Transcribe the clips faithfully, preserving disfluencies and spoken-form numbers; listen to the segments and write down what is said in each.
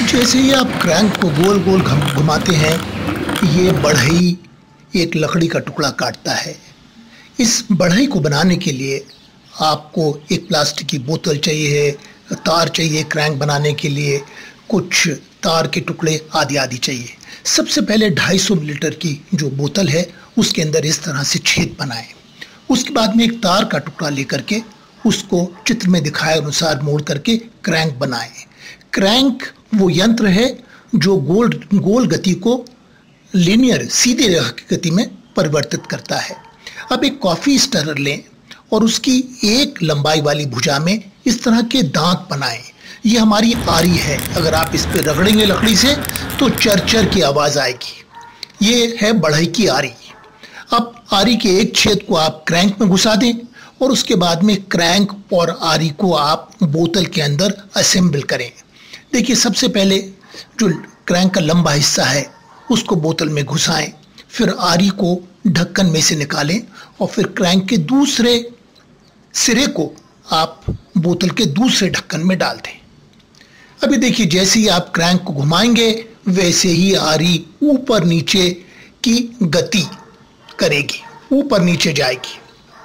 जैसे ही आप क्रैंक को गोल गोल घुमाते हैं, ये बढ़ई एक लकड़ी का टुकड़ा काटता है। इस बढ़ई को बनाने के लिए आपको एक प्लास्टिक की बोतल चाहिए, तार चाहिए क्रैंक बनाने के लिए, कुछ तार के टुकड़े आदि आदि चाहिए। सबसे पहले ढाई सौ मिलीलीटर की जो बोतल है उसके अंदर इस तरह से छेद बनाएं। उसके बाद में एक तार का टुकड़ा लेकर के उसको चित्र में दिखाए अनुसार मोड़ करके क्रैंक बनाएं। क्रैंक वो यंत्र है जो गोल गोल गति को लीनियर सीधी रेखा की गति में परिवर्तित करता है। अब एक कॉफी स्टरर लें और उसकी एक लंबाई वाली भुजा में इस तरह के दांत बनाएं। ये हमारी आरी है, अगर आप इस पर रगड़ेंगे लकड़ी से तो चरचर की आवाज़ आएगी। ये है बढ़ई की आरी। अब आरी के एक छेद को आप क्रैंक में घुसा दें और उसके बाद में क्रैंक और आरी को आप बोतल के अंदर असेंबल करें। देखिए, सबसे पहले जो क्रैंक का लंबा हिस्सा है उसको बोतल में घुसाएं, फिर आरी को ढक्कन में से निकालें और फिर क्रैंक के दूसरे सिरे को आप बोतल के दूसरे ढक्कन में डाल दें। अभी देखिए, जैसे ही आप क्रैंक को घुमाएंगे वैसे ही आरी ऊपर नीचे की गति करेगी, ऊपर नीचे जाएगी।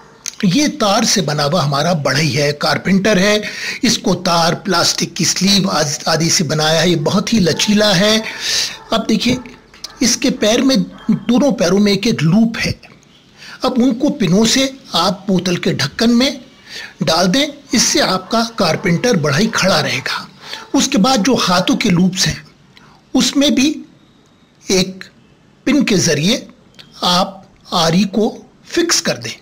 ये तार से बना हुआ हमारा बढ़ई है, कारपेंटर है। इसको तार, प्लास्टिक की स्लीव आदि से बनाया है। ये बहुत ही लचीला है। अब देखिए, इसके पैर में, दोनों पैरों में एक एक लूप है। अब उनको पिनों से आप बोतल के ढक्कन में डाल दें, इससे आपका कारपेंटर बढ़ई खड़ा रहेगा। उसके बाद जो हाथों के लूप्स हैं उसमें भी एक पिन के जरिए आप आरी को फिक्स कर दें।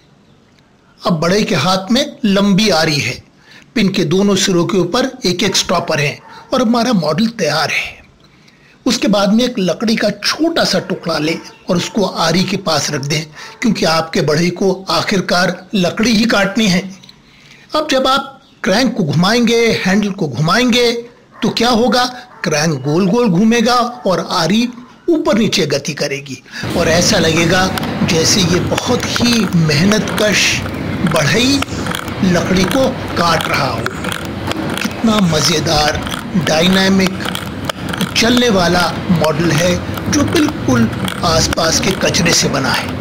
अब बढ़ई के हाथ में लंबी आरी है, पिन के दोनों सिरों के ऊपर एक एक स्टॉपर है और हमारा मॉडल तैयार है। उसके बाद में एक लकड़ी का छोटा सा टुकड़ा लें और उसको आरी के पास रख दें, क्योंकि आपके बढ़ई को आखिरकार लकड़ी ही काटनी है। अब जब आप क्रैंक को घुमाएंगे, हैंडल को घुमाएंगे, तो क्या होगा? क्रैंक गोल गोल घूमेगा और आरी ऊपर नीचे गति करेगी और ऐसा लगेगा जैसे ये बहुत ही मेहनतकश बढ़ई लकड़ी को काट रहा हो। कितना मज़ेदार, डायनामिक, चलने वाला मॉडल है जो बिल्कुल आसपास के कचरे से बना है।